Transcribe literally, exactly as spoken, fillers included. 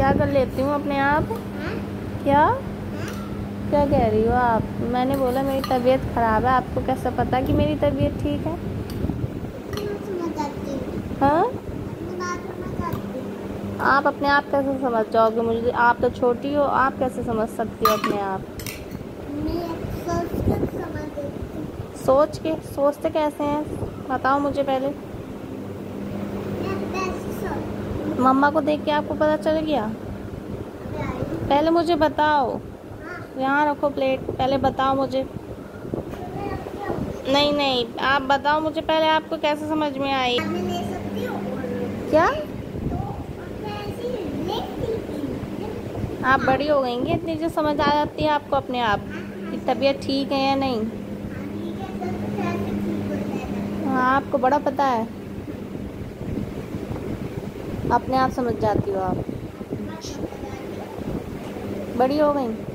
क्या कर लेती हूँ अपने आप? क्या क्या कह रही हो आप? मैंने बोला मेरी तबीयत ख़राब है, आपको कैसे पता कि मेरी तबीयत ठीक है? हाँ, आप अपने आप कैसे समझ जाओगे मुझे? आप तो छोटी हो, आप कैसे समझ सकती हो अपने आप? सोच के सोचते कैसे हैं बताओ मुझे पहले। मम्मा को देख के आपको पता चल गया? पहले मुझे बताओ। यहाँ रखो प्लेट, पहले बताओ मुझे। नहीं नहीं, आप बताओ मुझे पहले, आपको कैसे समझ में आई? क्या? आप बड़ी हो गई हैं, इतनी जो समझ आ जाती है आपको अपने आप कि तबीयत ठीक है या नहीं? हाँ, आपको बड़ा पता है, अपने आप समझ जाती हो आप। बड़ी हो गई।